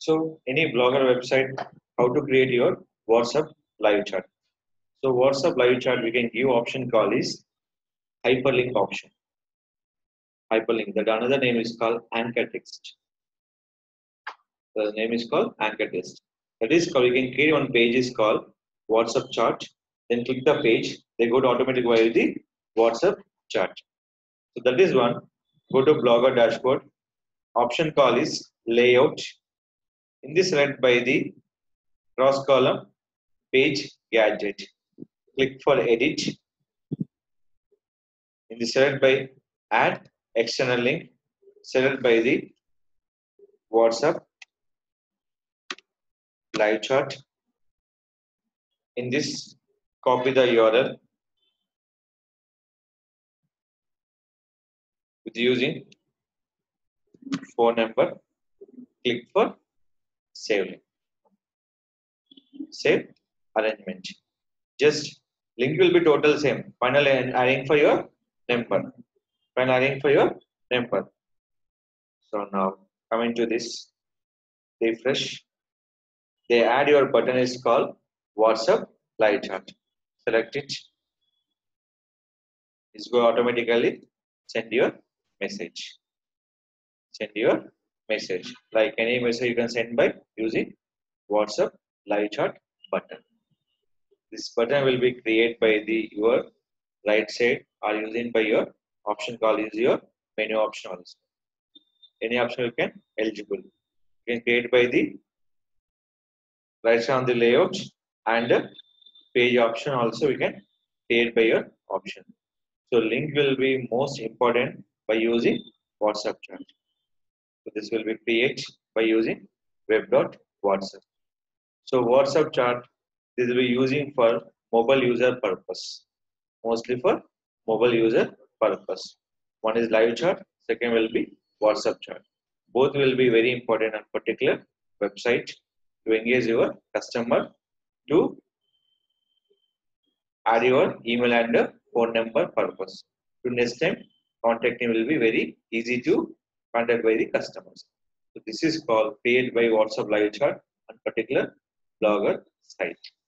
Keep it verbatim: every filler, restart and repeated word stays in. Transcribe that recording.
So any blogger website, how to create your WhatsApp live chat. So WhatsApp live chat, we can give option called is hyperlink option. Hyperlink. That another name is called anchor text. The name is called anchor text. That is called, you can create one page is called WhatsApp chat. Then click the page, they go to automatic via the WhatsApp chat. So that is one. Go to blogger dashboard. Option call is layout. In this select by the cross column page gadget. Click for edit. In the select by add external link. Select by the WhatsApp live chat. In this, copy the U R L with using phone number. Click for save link. Save arrangement. Just link will be total same. Final adding for your number. Final adding for your number. So now coming to this, refresh. They add your button is called WhatsApp live chat. Select it. It's go automatically send your message. Send your message. Like any message you can send by using WhatsApp live chat button. This button will be created by the your right side or using by your option call is your menu option also. Any option you can eligible. You can create by the right side on the layout and page option also we can create by your option. So link will be most important by using WhatsApp chat. So this will be created by using web.whatsapp. So WhatsApp chat this will be using for mobile user purpose. Mostly for mobile user purpose. One is live chat, second will be WhatsApp chat. Both will be very important on particular website to engage your customer, to add your email and phone number purpose. To next time contacting will be very easy to contact by the customers. So this is called created by WhatsApp live chat on particular blogger site.